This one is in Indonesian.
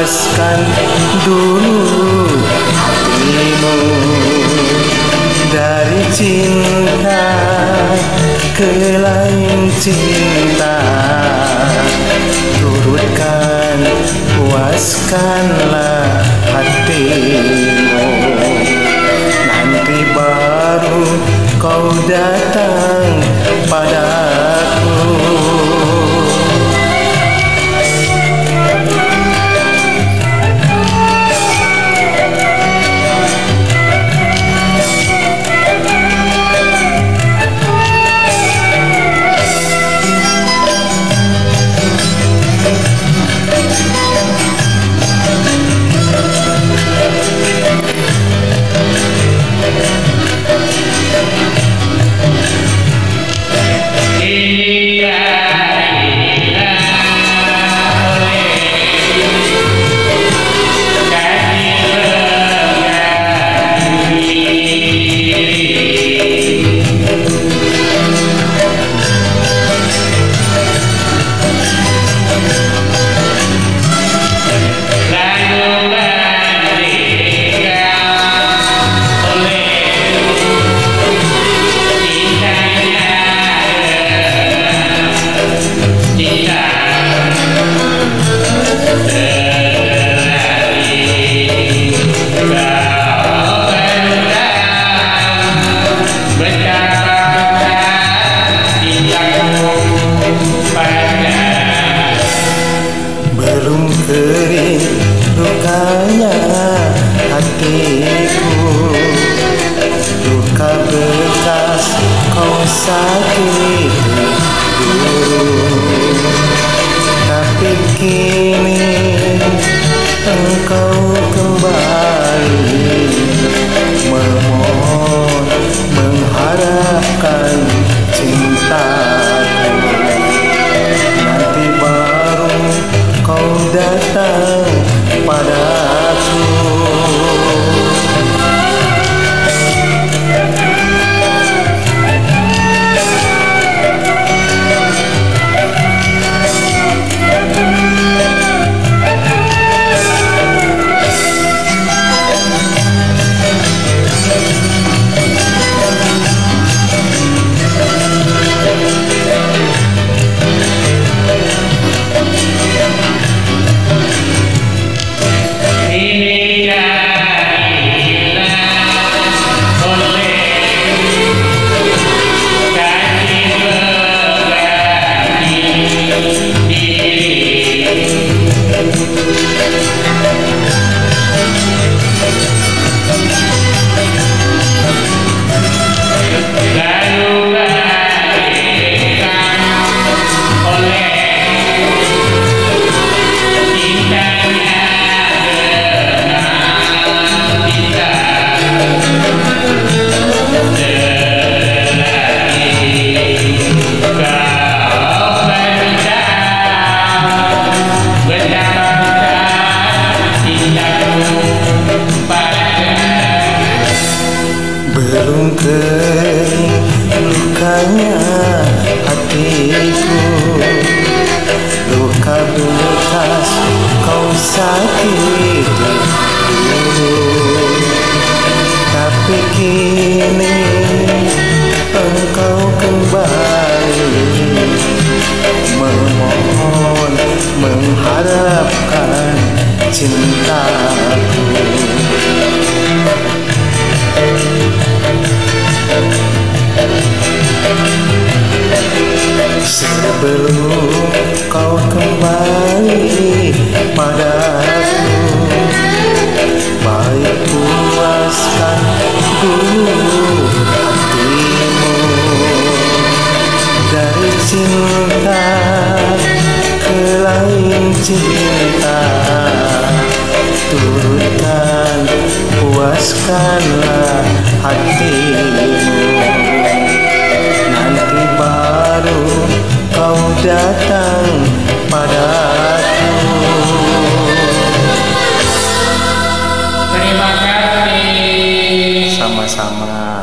puaskan dulu hatimu. Dari cinta ke lain cinta, turutkan puaskanlah hatimu. Nanti baru kau datang padaku. Belum kering lukanya hatiku, luka bekas kau sakiti dulu. Tapi kini engkau kembali memohon, mengharapkan cintaku. Nanti baru kau datang padaku. Belum kering lukanya hatiku, luka bekas kau sakiti dulu. Tapi kini engkau kembali memohon, mengharapkan cintaku. Sebelum kau kembali padaku, baik puaskan dulu hatimu. Dari cinta ke lain cinta, turutkan puaskanlah hatimu. Nanti baru kau datang padaku. Terima kasih. Sama-sama.